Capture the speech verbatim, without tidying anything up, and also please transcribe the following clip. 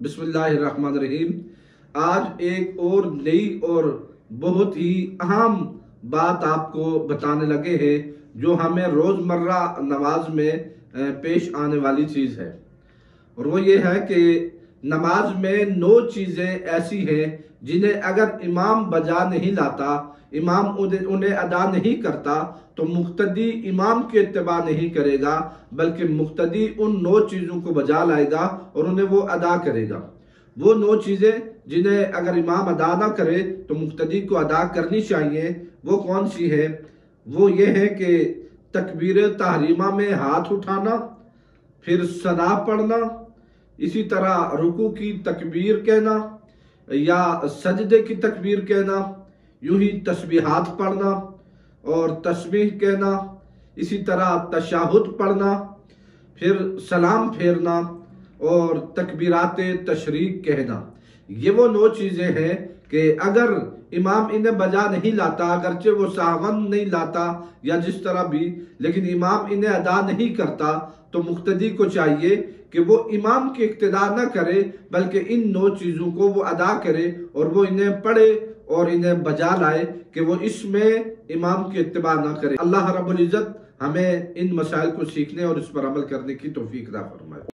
बिस्मिल्लाहिर्रहमानिर्रहीम। आज एक और नई और बहुत ही अहम बात आपको बताने लगे हैं जो हमें रोज़मर्रा नमाज में पेश आने वाली चीज़ है, और वो ये है कि नमाज में नौ चीज़ें ऐसी हैं जिन्हें अगर इमाम बजा नहीं लाता, इमाम उन्हें उन्हें अदा नहीं करता तो मुक्तदी इमाम के इत्तिबा नहीं करेगा, बल्कि मुक्तदी उन नौ चीज़ों को बजा लाएगा और उन्हें वो अदा करेगा। वो नौ चीज़ें जिन्हें अगर इमाम अदा ना करे तो मुक्तदी को अदा करनी चाहिए, वो कौन सी है? वो ये है कि तकबीर तहरीमा में हाथ उठाना, फिर सना पढ़ना, इसी तरह रुकू की तकबीर कहना या सजदे की तकबीर कहना, यूं ही तस्बीहात पढ़ना और तस्बीह कहना, इसी तरह तशाहुद पढ़ना, फिर सलाम फेरना और तकबीरात तशरीक कहना। ये वो नौ चीज़ें हैं कि अगर इमाम इन्हें बजा नहीं लाता, अगरचे वो सावन नहीं लाता या जिस तरह भी, लेकिन इमाम इन्हें अदा नहीं करता तो मुक्तदी को चाहिए कि वो इमाम की इक्तिदा न करे, बल्कि इन नौ चीज़ों को वो अदा करे और वो इन्हें पढ़े और इन्हें बजा लाए कि वो इसमें इमाम की इत्तिबा न करे। अल्लाह रब्बुल इज़्ज़त हमें इन मसाइल को सीखने और इस पर अमल करने की तौफीक अता फरमाए।